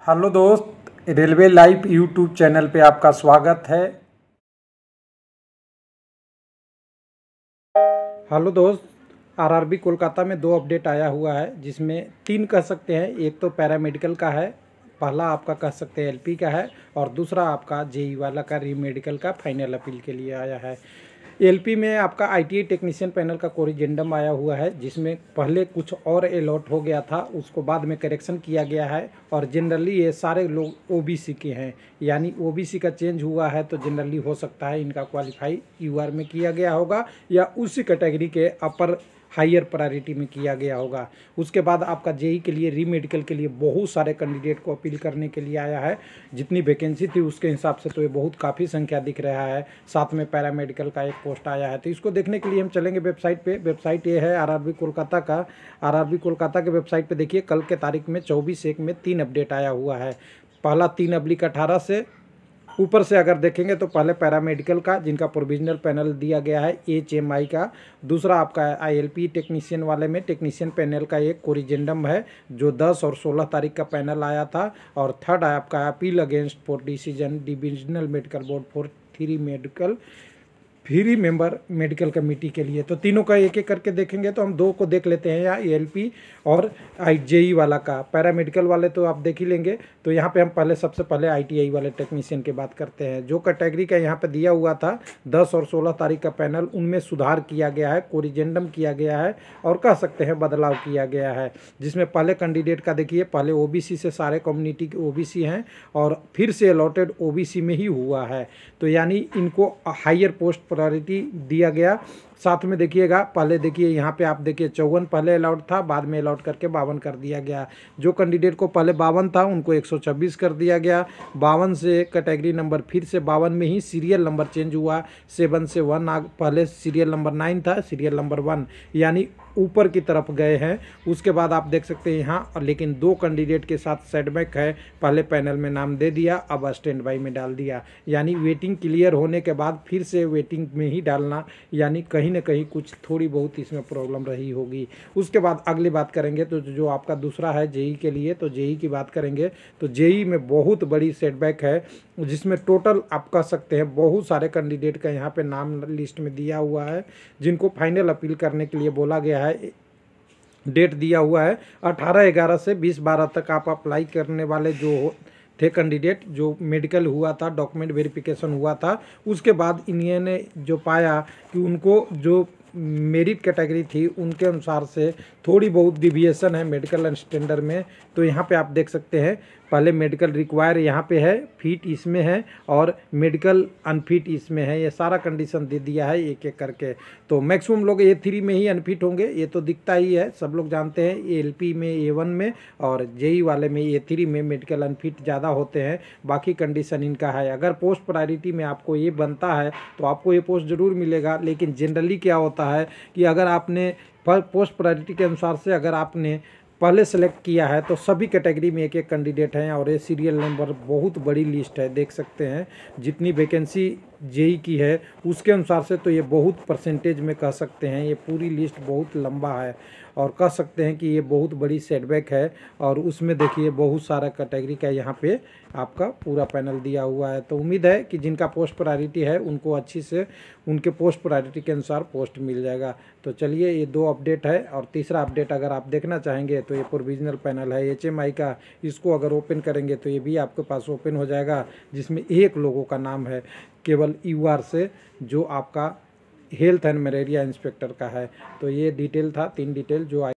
Hello दोस्त, railway live YouTube channel पे आपका स्वागत है। हेलो दोस्त, आरआरबी कोलकाता में 2 अपडेट आया हुआ है, जिसमें 3 कह सकते हैं। एक तो पैरामेडिकल का है, पहला आपका कह सकते हैं एलपी का है, और दूसरा आपका जेई वाला का री मेडिकल का फाइनल अपील के लिए आया है। एलपी में आपका आईटीआई टेक्नीशियन पैनल का कोरिजेंडम आया हुआ है, जिसमें पहले कुछ और अलॉट हो गया था, उसको बाद में करेक्शन किया गया है। और जनरली ये सारे लोग ओबीसी के हैं, यानी ओबीसी का चेंज हुआ है, तो जनरली हो सकता है इनका क्वालिफाई यूआर में किया गया होगा या उसी कैटेगरी के अपर हायर प्रायोरिटी में किया गया होगा। उसके बाद आपका जेई के लिए री मेडिकल के लिए बहुत सारे कैंडिडेट को अपील करने के लिए आया है। जितनी वैकेंसी थी उसके हिसाब से तो ये बहुत काफ़ी संख्या दिख रहा है। साथ में पैरामेडिकल का एक पोस्ट आया है, तो इसको देखने के लिए हम चलेंगे वेबसाइट पे। वेबसाइट ये है आरआरबी कोलकाता का। आरआरबी कोलकाता के वेबसाइट पे देखिए, कल के तारीख में 24/1 में 3 अपडेट आया हुआ है। पहला 3/18 से ऊपर से अगर देखेंगे तो पहले पैरामेडिकल का, जिनका प्रोविजनल पैनल दिया गया है एचएमआई का। दूसरा आपका आईएलपी टेक्नीशियन वाले में टेक्नीशियन पैनल का एक कोरिजेंडम है, जो 10 और 16 तारीख का पैनल आया था। और थर्ड आपका appeal against for decision divisional medical board for 3 member medical committee के लिए। तो तीनों का एक एक करके देखेंगे, तो हम 2 को देख लेते हैं, या एलपी और आईजेई वाला का। पैरामेडिकल वाले तो आप देख ही लेंगे। तो यहाँ पे हम सबसे पहले आईटीआई वाले टेक्नीशियन की बात करते हैं। जो कैटेगरी का यहाँ पे दिया हुआ था 10 और 16 तारीख का पैनल, उनमें सुधार किया गया है, कोरिजेंडम किया गया है, और कह सकते हैं बदलाव किया गया है। जिसमें पहले कैंडिडेट का देखिए, पहले ओबीसी से सारे कम्युनिटी के ओबीसी हैं, और फिर से अलॉटेड ओबीसी में ही हुआ है। तो यानी इनको हायर पोस्ट प्रायोरिटी दिया गया। साथ में देखिएगा, पहले देखिए यहाँ पे आप देखिए 54 पहले अलाउड था, बाद में अलाउड करके 52 कर दिया गया। जो कैंडिडेट को पहले 52 था उनको 126 कर दिया गया। 52 से कैटेगरी नंबर फिर से 52 में ही सीरियल नंबर चेंज हुआ। 7 से 1 पहले सीरियल नंबर 9 था, सीरियल नंबर 1 यानी ऊपर की तरफ गए हैं। उसके बाद आप देख सकते हैं यहाँ, लेकिन 2 कैंडिडेट के साथ सेटबैक है। पहले पैनल में नाम दे दिया, अब स्टैंड बाई में डाल दिया, यानी वेटिंग क्लियर होने के बाद फिर से वेटिंग में ही डालना, यानी कहीं ना कहीं कुछ थोड़ी बहुत इसमें प्रॉब्लम रही होगी। उसके बाद अगली बात करेंगे तो जो आपका दूसरा है जेई के लिए, तो जेई की बात करेंगे तो जेई में बहुत बड़ी सेटबैक है, जिसमें टोटल आप कह सकते हैं बहुत सारे कैंडिडेट का यहाँ पे नाम लिस्ट में दिया हुआ है, जिनको फाइनल अपील करने के लिए बोला गया है। डेट दिया हुआ है 18/11 से 20/12 तक आप अप्लाई करने वाले जो थे कैंडिडेट, जो मेडिकल हुआ था, डॉक्यूमेंट वेरिफिकेशन हुआ था, उसके बाद इन्हीं ने जो पाया कि उनको जो मेरिट कैटेगरी थी उनके अनुसार से थोड़ी बहुत डिविएशन है मेडिकल स्टैंडर्ड में। तो यहाँ पे आप देख सकते हैं, पहले मेडिकल रिक्वायर यहाँ पे है, फिट इसमें है, और मेडिकल अनफिट इसमें है। ये सारा कंडीशन दे दिया है एक एक करके। तो मैक्सिमम लोग A3 में ही अनफिट होंगे, ये तो दिखता ही है, सब लोग जानते हैं। एलपी में A1 में और जेई वाले में A3 में मेडिकल अनफिट ज़्यादा होते हैं। बाकी कंडीशन इनका है। अगर पोस्ट प्रायोरिटी में आपको ये बनता है तो आपको ये पोस्ट ज़रूर मिलेगा। लेकिन जनरली क्या होता है कि अगर आपने पोस्ट प्रायोरिटी के अनुसार से अगर आपने पहले सेलेक्ट किया है, तो सभी कैटेगरी में एक एक कैंडिडेट हैं, और ये सीरियल नंबर बहुत बड़ी लिस्ट है, देख सकते हैं। जितनी वैकेंसी जेई की है उसके अनुसार से तो ये बहुत परसेंटेज में कह सकते हैं, ये पूरी लिस्ट बहुत लंबा है, और कह सकते हैं कि ये बहुत बड़ी सेटबैक है। और उसमें देखिए बहुत सारा कैटेगरी का यहाँ पे आपका पूरा पैनल दिया हुआ है। तो उम्मीद है कि जिनका पोस्ट प्रायोरिटी है उनको अच्छी से उनके पोस्ट प्रायोरिटी के अनुसार पोस्ट मिल जाएगा। तो चलिए, ये 2 अपडेट है। और तीसरा अपडेट अगर आप देखना चाहेंगे तो ये प्रोविजनल पैनल है एचएमआई का। इसको अगर ओपन करेंगे तो ये भी आपके पास ओपन हो जाएगा, जिसमें एक लोगों का नाम है केवल यूआर से, जो आपका हेल्थ एंड मलेरिया इंस्पेक्टर का है। तो ये डिटेल था, 3 डिटेल जो